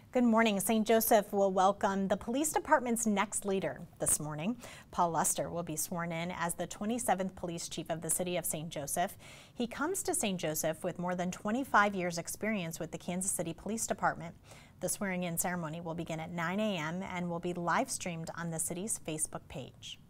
Good morning. St. Joseph will welcome the police department's next leader this morning. Paul Luster will be sworn in as the 27th police chief of the city of St. Joseph. He comes to St. Joseph with more than 25 years experience with the Kansas City Police Department. The swearing-in ceremony will begin at 9 a.m. and will be live streamed on the city's Facebook page.